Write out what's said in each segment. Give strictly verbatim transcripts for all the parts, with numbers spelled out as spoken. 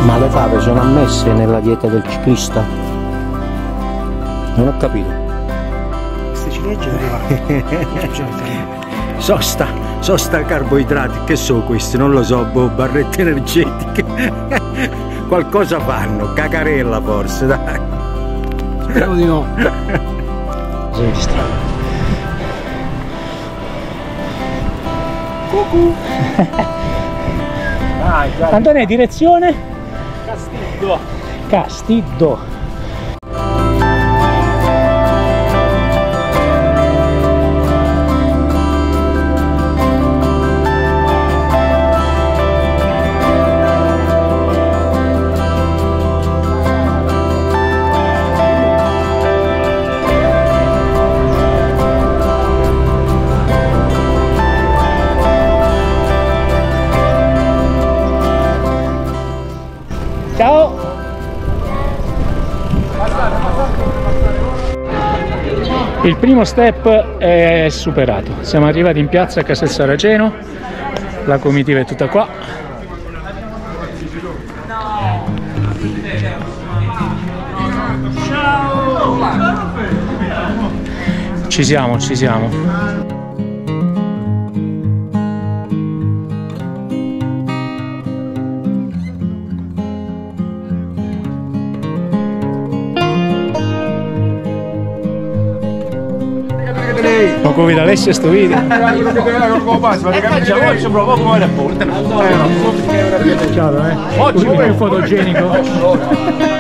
Ma le fave sono ammesse nella dieta del ciclista? Non ho capito. Queste ciliegie arrivano. Sosta, sosta carboidrati, che so questi? Non lo so, boh, barrette energetiche. Qualcosa fanno, cacarella forse, dai. Speriamo di no. Senti strano. Cucù. Dai, dai. Antonio, direzione? Castiddo. Castiddo. Ciao! Il primo step è superato, siamo arrivati in piazza a Castel Saraceno, la comitiva è tutta qua. Ci siamo, ci siamo. Poco vi da Alessia sto video. Chiaro, eh? Oggi è fotogenico.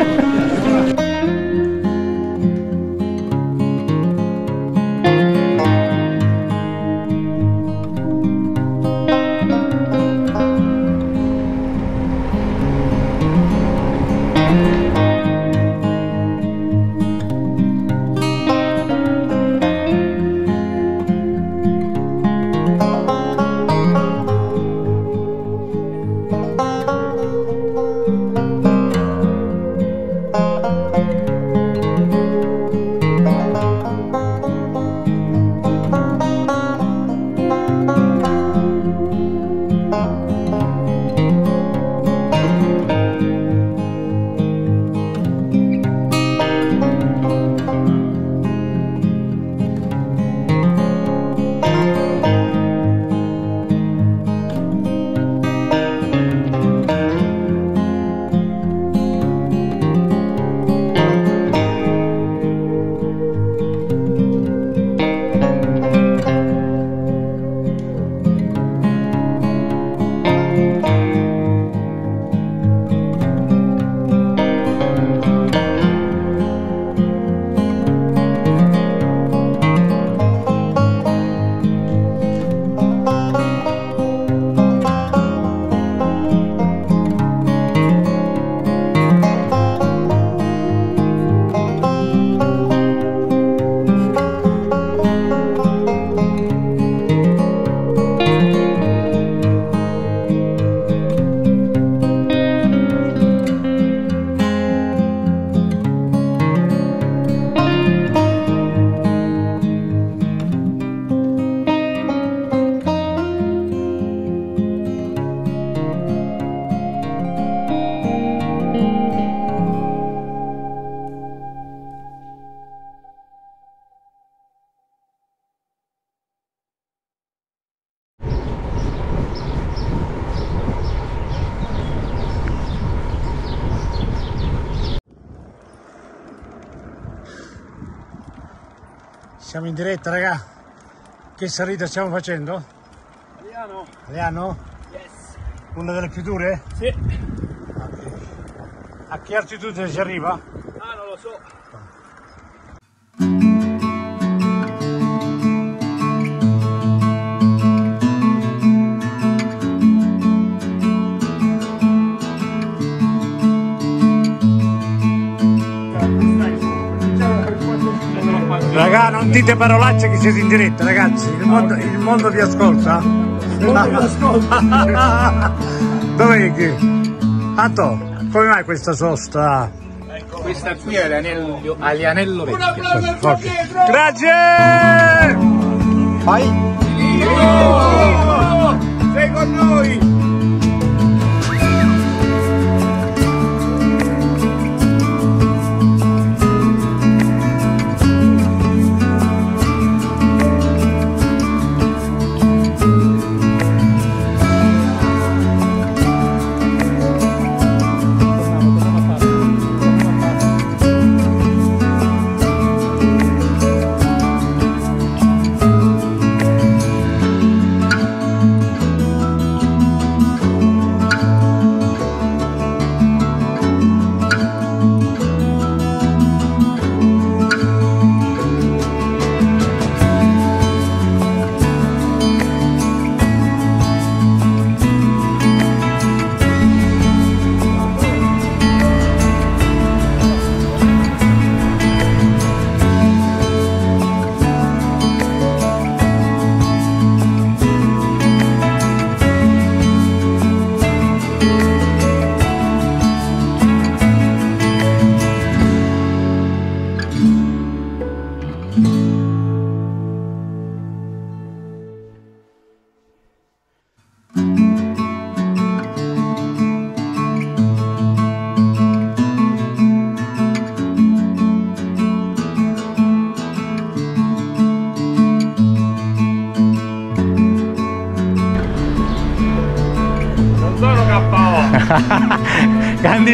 Siamo in diretta, raga. Che salita stiamo facendo? Aliano. Aliano? Yes. Una delle più dure? Sì. Okay. A che altitudine si arriva? Ah, non lo so. Raga, non dite parolacce che siete in diretta, ragazzi. Il mondo, il mondo vi ascolta. Il mondo vi ascolta. Dov'è che? Anto, come mai questa sosta? Ecco, questa qui è l'anello, Alianello Vecchio. Un applauso al Okay. Grazie! Vai! Sei con noi!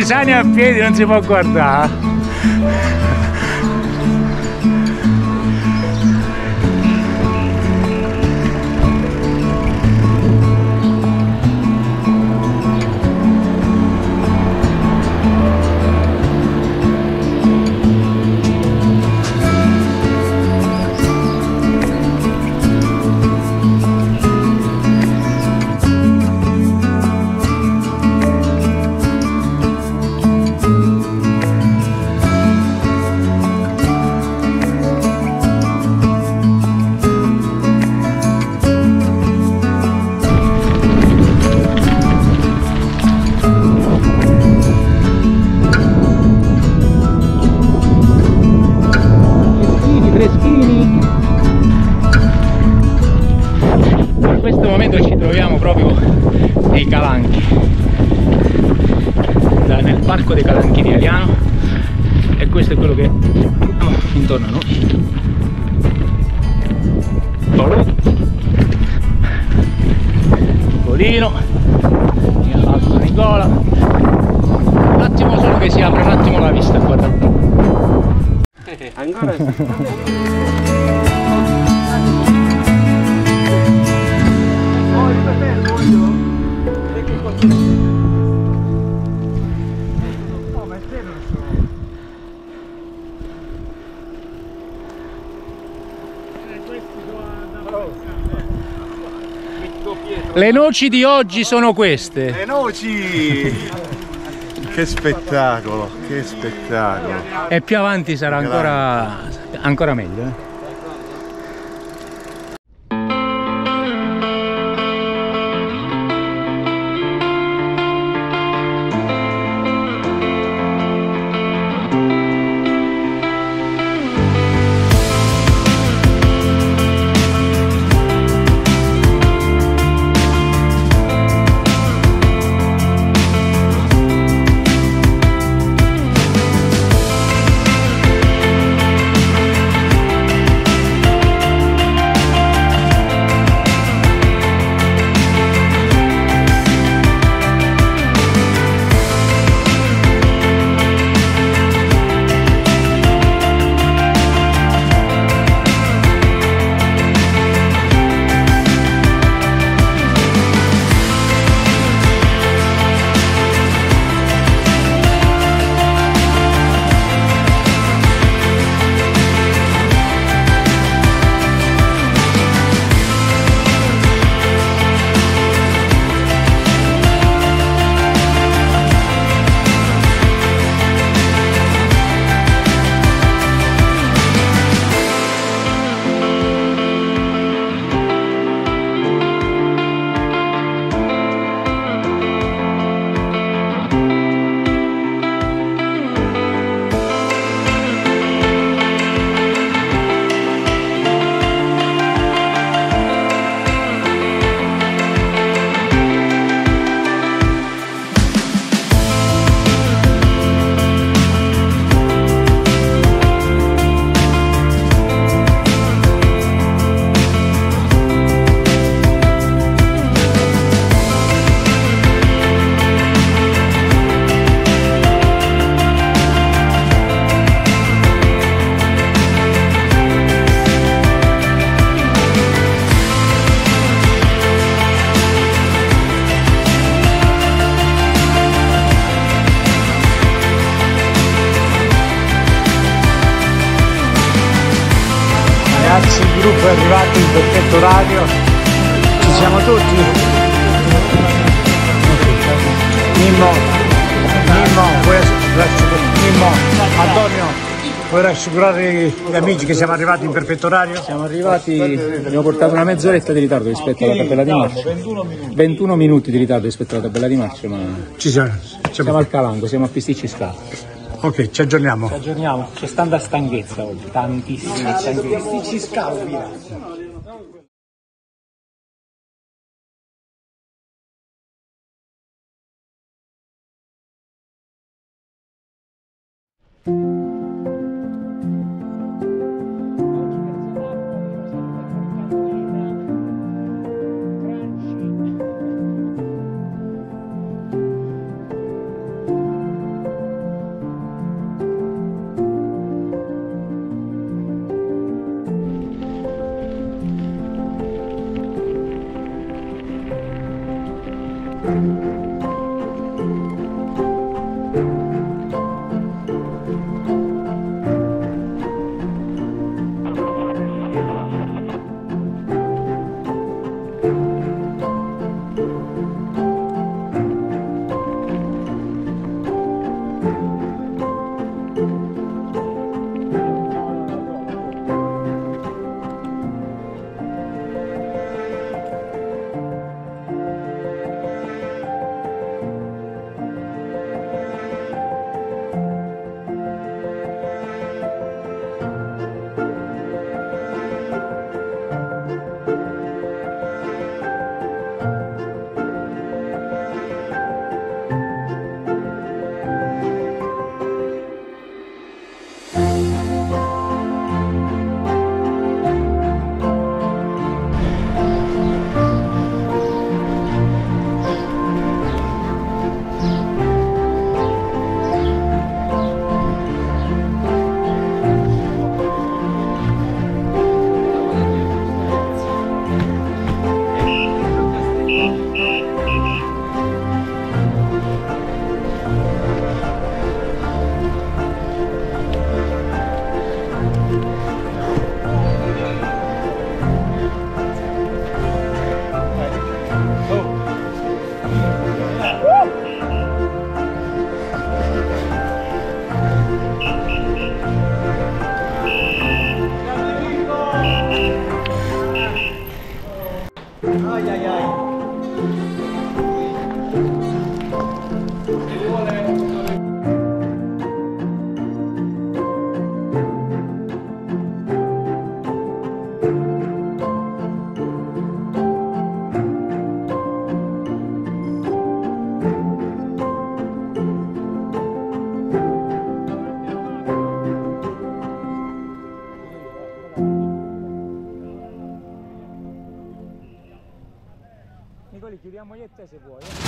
Pisani a piedi non si può guardare. In questo momento ci troviamo proprio nei Calanchi, da, nel parco dei Calanchi di Ariano, e questo è quello che abbiamo intorno a noi. Nicolino, l'altro Nicola. Un attimo solo che si apre un attimo la vista qua da qui. Ancora sì. Le noci di oggi sono queste. Le noci! Che spettacolo, che spettacolo. E più avanti sarà ancora, ancora meglio. Eh? Ragazzi, il gruppo è arrivato in perfetto orario, ci siamo tutti. Mimmo, Mimmo, vuoi rassicurare, Mimmo, Antonio, vuoi rassicurare gli amici che siamo arrivati in perfetto orario? Siamo arrivati, abbiamo portato una mezz'oretta di ritardo rispetto alla tabella di marcia. ventuno minuti di ritardo rispetto alla tabella di marcia, ma Ci siamo, siamo siamo. al Calanco, siamo a Pisticci Scala. Ok, ci aggiorniamo. Ci aggiorniamo, c'è tanta stanchezza oggi, tantissima stanchezza. Ai ai ai. Nicoli, chiudiamo io e te se vuoi.